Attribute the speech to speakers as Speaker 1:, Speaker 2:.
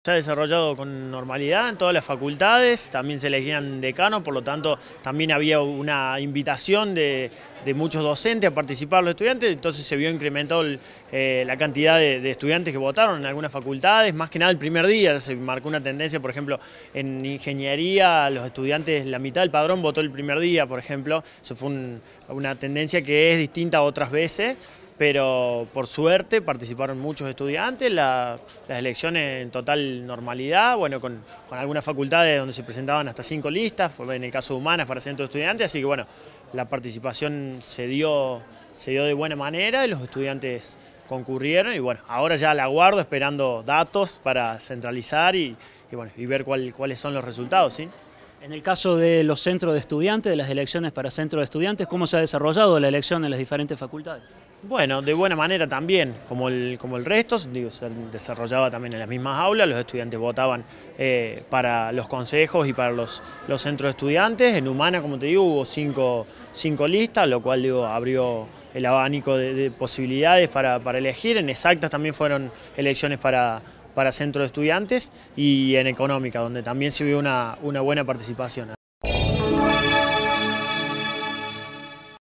Speaker 1: Se ha desarrollado con normalidad en todas las facultades, también se elegían decanos, por lo tanto también había una invitación de muchos docentes a participar los estudiantes, entonces se vio incrementado la cantidad de estudiantes que votaron en algunas facultades, más que nada el primer día se marcó una tendencia, por ejemplo, en ingeniería los estudiantes, la mitad del padrón votó el primer día, por ejemplo, eso fue una tendencia que es distinta a otras veces, pero por suerte participaron muchos estudiantes, las elecciones en total normalidad, bueno, con algunas facultades donde se presentaban hasta 5 listas, en el caso de Humanas para centro de estudiantes, así que bueno, la participación se dio de buena manera y los estudiantes concurrieron y bueno, ahora ya la aguardo esperando datos para centralizar y ver cuáles son los resultados, ¿sí?
Speaker 2: En el caso de los centros de estudiantes, de las elecciones para centros de estudiantes, ¿cómo se ha desarrollado la elección en las diferentes facultades?
Speaker 1: Bueno, de buena manera también, como el resto, digo, se desarrollaba también en las mismas aulas, los estudiantes votaban para los consejos y para los centros de estudiantes. En Humana, como te digo, hubo cinco listas, lo cual digo, abrió el abanico de posibilidades para elegir. En Exactas también fueron elecciones para centros de estudiantes y en Económica, donde también se vio una buena participación.